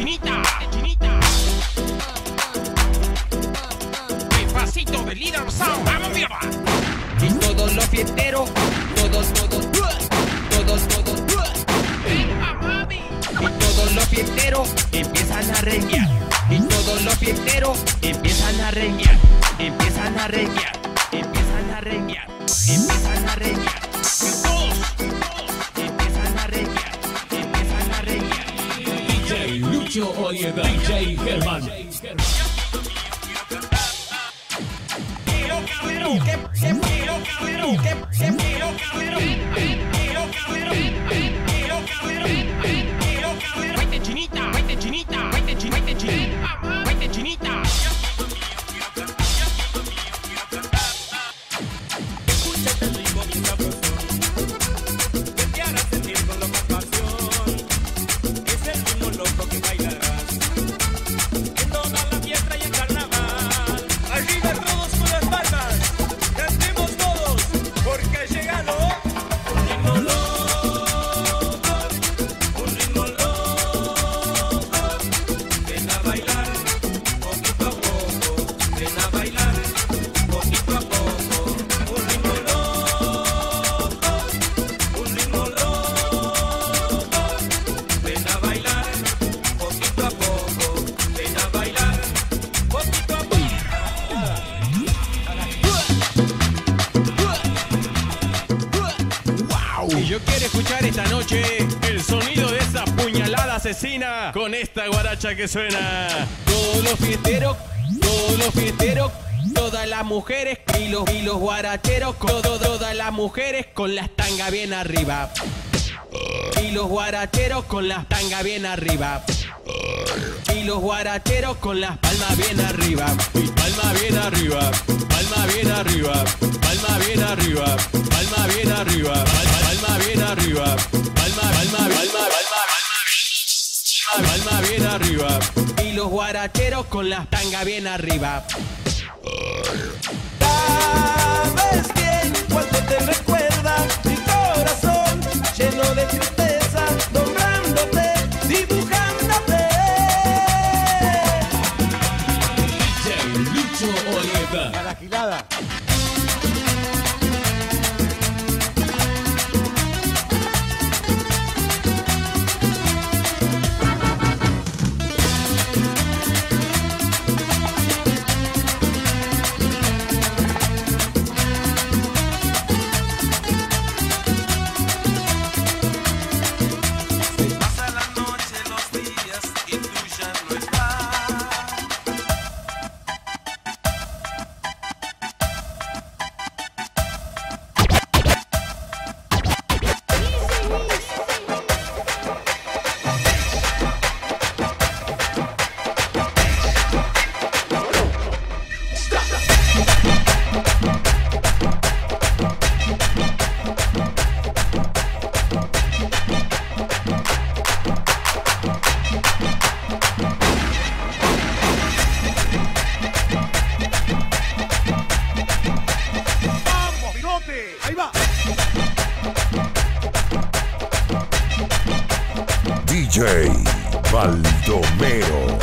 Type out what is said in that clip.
chinita, chinita. El pasito de Líder Sound, ¡vamos mierda! Y todos los fiesteros, todos. Y todos los fiesteros empiezan a renguear. Y todos los fiesteros empiezan a renguear. Empiezan a renguear. Empiezan a renguear. Empiezan a renguear. Todos empiezan a renguear. Empiezan a renguear. DJ Lucho Oliver, DJ Germán. Quiero Carrero, quiero Carrero, quiero Carrero, quiero Carrero, quiero Carrero. Vete chinita, vete chinita, vete chinita, vete chinita. Escúchate el ritmo bien sabrosón, que te hará sentir con loca pasión. Es el ritmo loco que bailarás en toda la fiesta y el carnaval. Arriba todos con las palmas, cantemos todos, porque ha llegado un ritmo loco, un ritmo loco. Ven a bailar poquito a poco, ven a bailar poquito a poco. Un ritmo loco, un ritmo loco. Ven a bailar poquito a poco, ven a bailar poquito a poco. Y yo quiero escuchar esta noche el sonido de esa puñalada asesina con esta guaracha que suena. Todos los fiesteros, todas las mujeres y los guaracheros, todas las mujeres con las tangas bien arriba. Y los guaracheros con las tangas bien arriba. Y los guaracheros con las palmas bien arriba. Y palma bien arriba, palma bien arriba, palma bien arriba, palma bien arriba, palma bien arriba, palma bien arriba. Y los guaracheros con las tangas bien arriba. Sabes bien cuánto te recuerda mi corazón lleno de tristeza, nombrándote, dibujándote. DJ Lucho Oliver. A la gilada. Se pasa la noche, los días y tú ya no estás. ¡Vamos, bigote! ¡Ahí va! DJ Baldomero.